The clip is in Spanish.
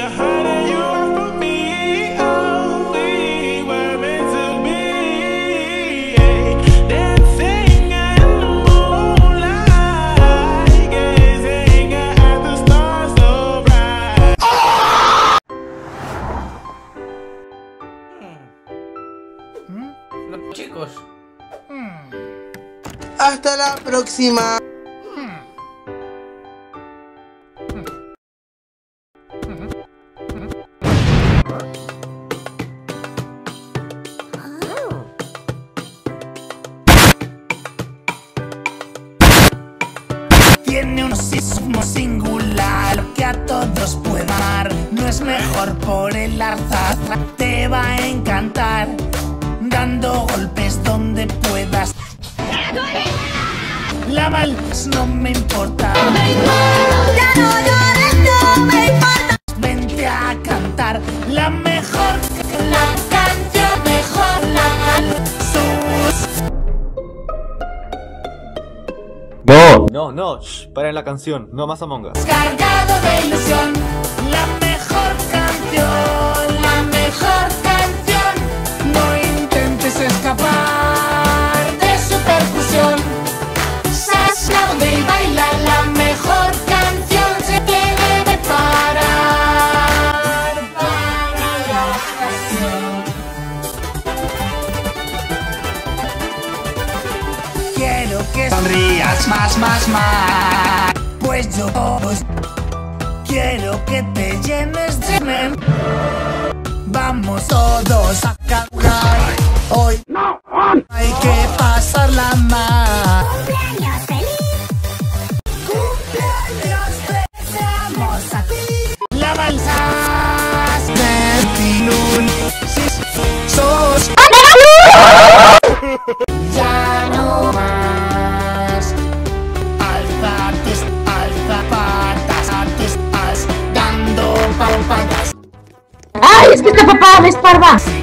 Chicos. Hasta la próxima. Tiene un sismo singular que a todos puede amar. No es mejor por el azar, te va a encantar. Dando golpes donde puedas. La vals no me importa. Ya no llores, no me importa. Vente a cantar la mejor, la canción mejor, la No, shh, paren la canción, no más Among Us. Cargado de ilusión, la mejor canción, la mejor canción. No intentes escapar de su percusión. Aplaude y baila, la mejor canción se te debe parar. Para la canción. Quiero que sonrías más. Pues yo quiero que te llenes de vamos todos a cantar. Hoy hay que pasarla mal. Cumpleaños feliz. Cumpleaños deseamos a ti. La balsa de Tilún. Si sos ya no más. Alza patas, dando palpadas. ¡Ay, es que este papá me esparva!